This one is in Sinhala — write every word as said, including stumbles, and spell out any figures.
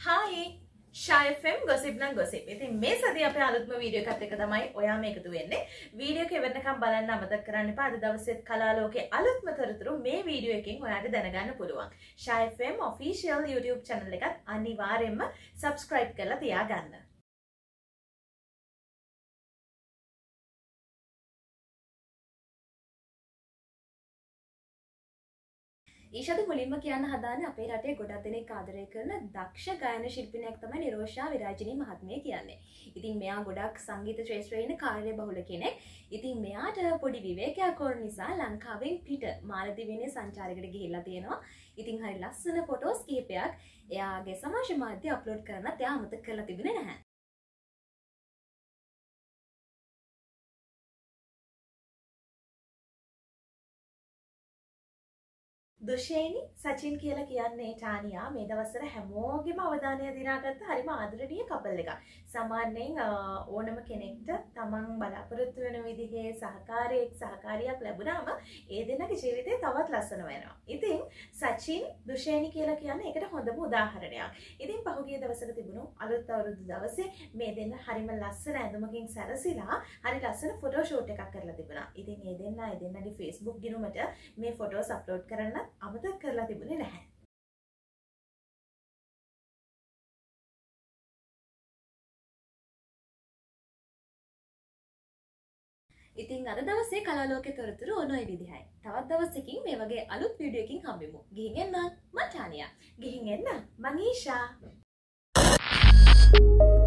Hi, Shaa F M gossip nan gossip. ඉතින් මේ සතිය අපේ අලුත්ම වීඩියෝ එකත් එක්ක තමයි ඔයාම එකතු වෙන්නේ. වීඩියෝ එක ඉවරනකම් බලන්න අමතක කරන්න එපා. අද දවසෙත් කලාලෝකයේ අලුත්ම තොරතුරු මේ වීඩියෝ එකෙන් ඔයාලට දැනගන්න පුළුවන්. Shaa F M official YouTube channel එකත් අනිවාර්යයෙන්ම subscribe කරලා තියාගන්න. ඊෂාද මුලින්ම කියන්න හදාන්නේ අපේ රටේ ගොඩක් දෙනෙක් ආදරය කරන දක්ෂ ගායන ශිල්පිනියක් තමයි නිරෝෂා විරාජිනී මහත්මිය කියන්නේ. ඉතින් මෙයා ගොඩක් සංගීත ක්ෂේත්‍රයේ ඉන්න කාර්යබහුල කෙනෙක්. ඉතින් මෙයාට පොඩි විවේකයක් ඕන නිසා ලංකාවෙන් පිට මාලදිවයිනේ සංචාරයකට ගිහිල්ලා තියෙනවා. ඉතින් හරි ලස්සන ෆොටෝස් කිහිපයක් එයාගේ සමාජ මාධ්‍ය අප්ලෝඩ් කරන්නත් එයා අමතක කරලා තිබුණේ නැහැ. දුෂේනි සචින් කියලා කියන්නේ ටානියා මේ දවස්වල හැමෝගෙම අවධානය දිනාගත්ත හරිම ආදරණීය කපල් එකක්. සාමාන්‍යයෙන් ඕනම කෙනෙක්ට තමන් බලාපොරොත්තු වෙන විදිහේ සහකාරියෙක් සහකාරියක් ලැබුණාම ඒ දෙන්නගේ ජීවිතේ තවත් ලස්සන වෙනවා. ඉතින් සචින් දුෂේනි කියලා කියන්නේ ඒකට හොඳම උදාහරණයක්. ඉතින් පහුගිය දවසක තිබුණු අලුත් අවුරුදු දවසේ මේ දෙන්න හරිම ලස්සන ඇඳුමකින් සැරසිලා හරි ලස්සන ෆොටෝ ෂූට් එකක් කරලා තිබුණා. ඉතින් මේ දෙන්න ඒ දෙන්නගේ Facebook ගිණුමට මේ ෆොටෝස් අප්ලෝඩ් කරන්න අමතක කරලා තිබුණේ නැහැ. ඉතින් අද දවසේ කලාලෝකයේ තොරතුරු ඔන ඔය විදිහයි. තවත් දවසකින් මේ වගේ අලුත් වීඩියෝ එකකින් හම්බෙමු. ගිහින් එන්න මම ටානියා. ගිහින් එන්න මම ඊෂා.